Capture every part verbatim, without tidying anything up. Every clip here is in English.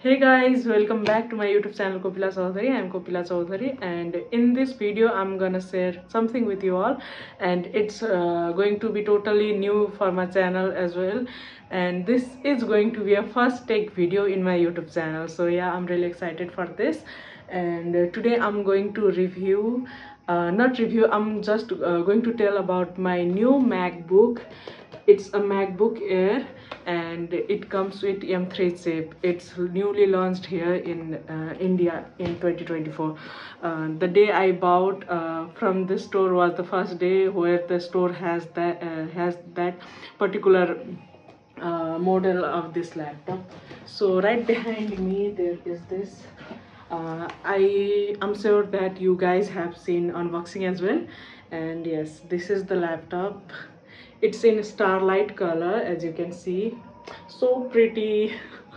Hey guys, welcome back to my YouTube channel Kopila Chaudhary. I am Kopila Chaudhary, and in this video I'm gonna share something with you all, and it's uh, going to be totally new for my channel as well. And this is going to be a first take video in my YouTube channel. So yeah, I'm really excited for this. And uh, today I'm going to review, uh, not review, I'm just uh, going to tell about my new MacBook. It's a MacBook Air and it comes with M three chip. It's newly launched here in uh, India in twenty twenty-four. Uh, the day I bought uh, from the store was the first day where the store has that uh, has that particular uh, model of this laptop. So right behind me there is this. uh, I am sure that you guys have seen unboxing as well, and yes, this is the laptop. It's in starlight color, as you can see, so pretty.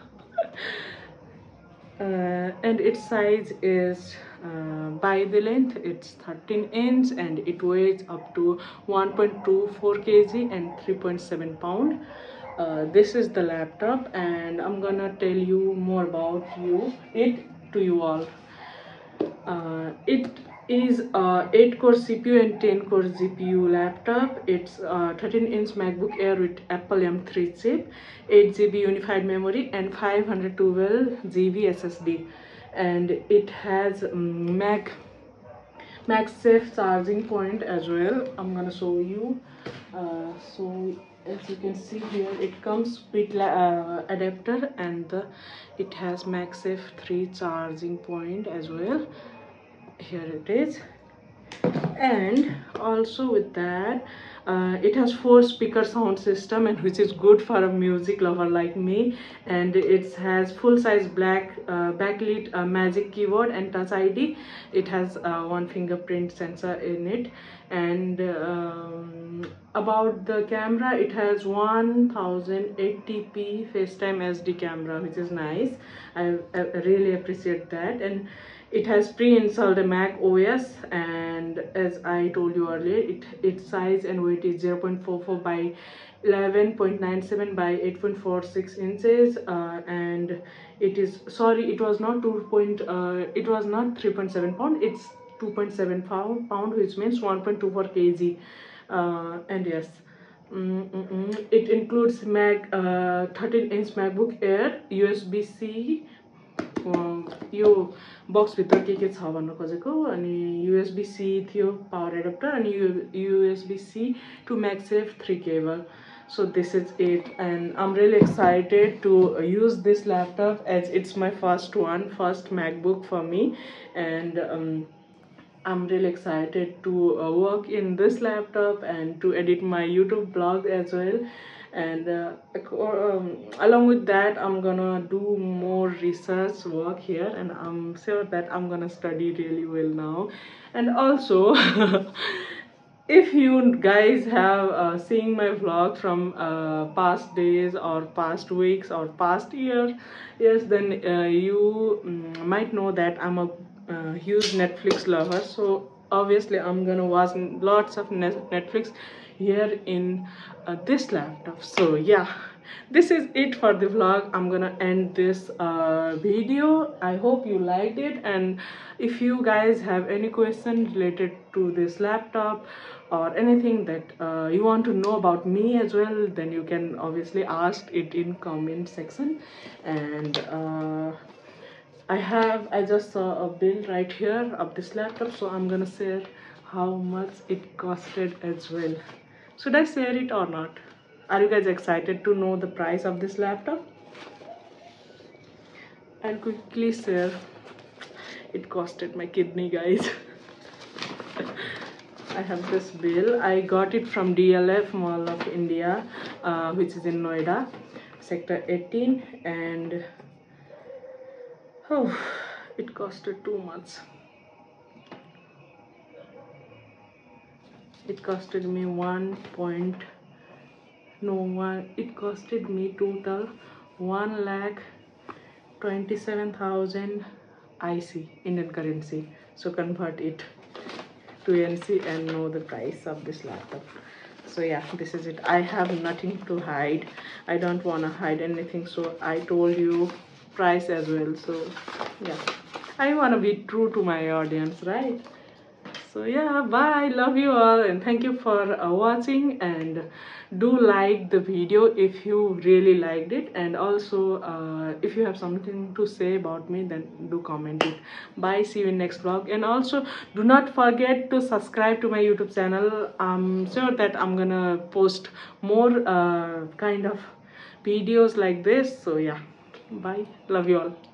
Uh, and its size is uh, by the length it's thirteen inch and it weighs up to one point two four kilograms and three point seven pound. Uh, this is the laptop and I'm gonna tell you more about you it to you all. Uh, it is a eight core C P U and ten core G P U laptop. It's a thirteen inch MacBook Air with Apple M three chip, eight G B unified memory and five hundred twelve G B S S D, and it has um, Mac MagSafe charging point as well. I'm gonna show you. Uh, so as you can see here, it comes with uh, adapter, and the, it has MagSafe three charging point as well. Here it is. And also with that, uh, it has four speaker sound system, and which is good for a music lover like me. And it has full size black uh, backlit uh, Magic Keyboard and Touch I D. It has uh, one fingerprint sensor in it. And um, about the camera, it has ten eighty p FaceTime S D camera, which is nice. I, I really appreciate that. And it has pre-installed Mac O S, and as I told you earlier, it its size and weight is zero point four four by eleven point nine seven by eight point four six inches, uh, and it is sorry, it was not two point uh, it was not three point seven pound. It's two point seven pound, pound, which means one point two four kilograms. Uh, and yes. Mm -mm -mm. It includes Mac uh, thirteen inch MacBook Air, U S B C. यो बक्स भित्र के के छ भन्न खोजेको, अनि USB C थियो power adapter, अनि USB C to MagSafe three cable. So this is it, and I'm really excited to use this laptop as it's my first one first MacBook for me. And um, I'm really excited to uh, work in this laptop and to edit my YouTube blog as well. And uh, um, along with that, I'm gonna do more research work here, and I'm sure that I'm gonna study really well now. And also if you guys have uh, seen my vlog from uh, past days or past weeks or past year, yes, then uh, you um, might know that I'm a uh, huge Netflix lover. So obviously I'm gonna watch lots of Netflix here in uh, this laptop. So yeah, this is it for the vlog. I'm gonna end this uh, video. I hope you liked it, and if you guys have any questions related to this laptop or anything that uh, you want to know about me as well, then you can obviously ask it in comment section. And uh, I have I just saw a bill right here of this laptop, so I'm gonna share how much it costed as well. Should I share it or not? Are you guys excited to know the price of this laptop? I'll quickly share. It costed my kidney, guys. I have this bill. I got it from D L F Mall of India, uh, which is in Noida, sector eighteen, and oh, it costed too much. It costed me one point no one. It costed me total one lakh twenty seven thousand I C Indian currency. So convert it to N C and know the price of this laptop. So yeah, this is it. I have nothing to hide. I don't want to hide anything, so I told you price as well. So yeah, I want to be true to my audience, right? So yeah, bye, love you all, and thank you for uh, watching, and do like the video if you really liked it, and also uh, if you have something to say about me, then do comment it. Bye, see you in next vlog, and also do not forget to subscribe to my YouTube channel. I'm sure that I'm gonna post more uh, kind of videos like this. So yeah, bye, love you all.